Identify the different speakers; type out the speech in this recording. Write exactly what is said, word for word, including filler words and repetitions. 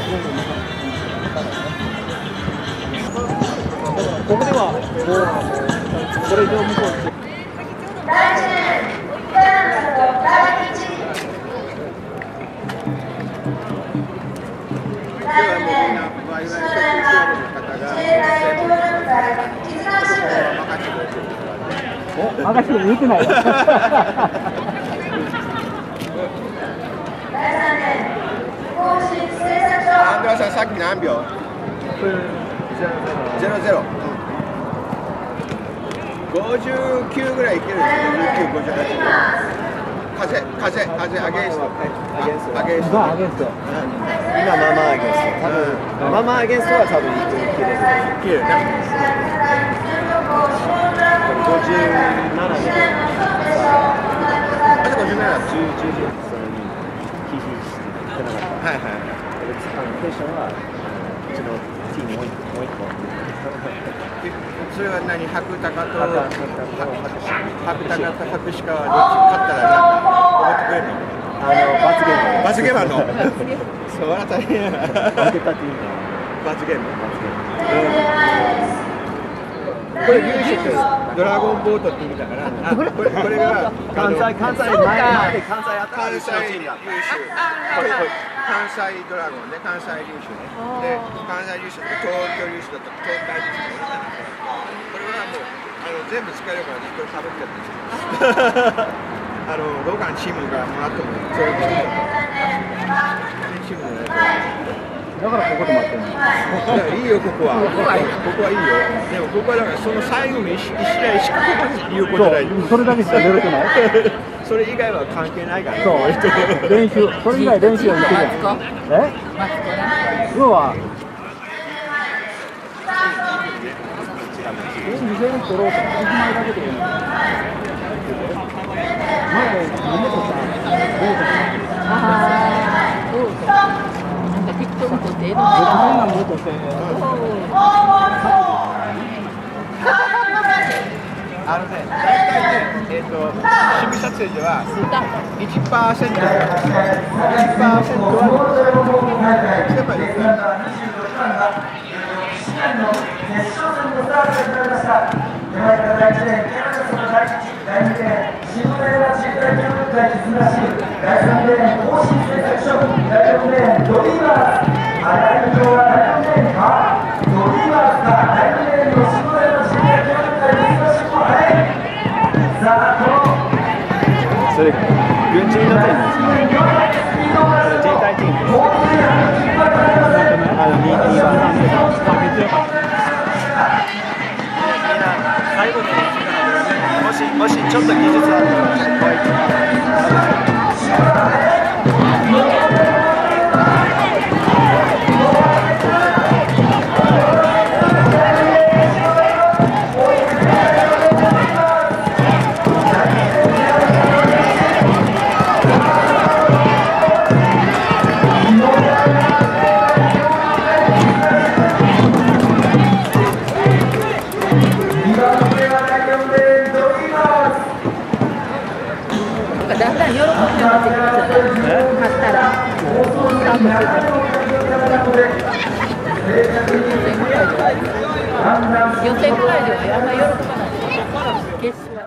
Speaker 1: ここではもうこれ以上向こうに。お、任せて言うてないよ。
Speaker 2: アンドラさん、さっき何秒？ゼロゼロ。五十九ぐらいいけるんですよ。五十九、五十八。風、風、風、アゲンスト。アゲンスト。アゲンスト。
Speaker 1: アゲンスト。
Speaker 3: 今ママアゲンスト。多分ママアゲンストは多分いける。
Speaker 2: いけるね。
Speaker 3: 五十七で。
Speaker 2: あと五十七。
Speaker 3: 十十十。それに忌避してなかった。
Speaker 2: はいはい。
Speaker 3: あのテンションはうちのティーにもう一個もう一個。
Speaker 2: それは何？白鷹と白鷹と白鹿はどっち勝ったらなんかおごってくれるの？
Speaker 3: あの罰ゲーム。
Speaker 2: 罰ゲームあるの？それは大変やな。
Speaker 3: 負けたっていうのは
Speaker 2: 罰ゲーム？
Speaker 3: 罰ゲーム。
Speaker 2: これ優勝ってドラゴンボートって意味だから、あ、これこれが
Speaker 3: 関西関西前前で関西あった
Speaker 2: 関西優秀。これこれ関西ドラゴンね、関西優秀ね。で、関西優秀と東京優秀だったら東海優秀だった。これはもうあの全部使えるからね、これかぶってやってるんですよ。あのローガンチームがもらってもそれチームのやつ。
Speaker 1: だからここで待ってるの。
Speaker 2: いや、いいよ、ここは。ここはいいよ。でも、ここはだから、その最後の一試合しかここに言うことない。
Speaker 1: それだけしか出れてない。
Speaker 2: それ以外は関係ないから。
Speaker 1: そう。練習、それ以外練習はできない。え？要は。にせん取ろうといちまいだけでいいの。前で何でとさ、どうとか。
Speaker 4: ああ、どうとか。適当にとってええの
Speaker 1: そんなものとして。
Speaker 2: あのね、大体ね、えっと、趣味撮影ではいちパーセント、いちパーセントは、やっぱり、
Speaker 3: それ軍人の点ですか？自衛隊チームです。あのにばんなんで最後にもしもしちょっと技術あったら。
Speaker 4: だんだん喜ぶようになってきますよね。勝ったらスタートする。予選ぐらいではあんまり喜ばない。決勝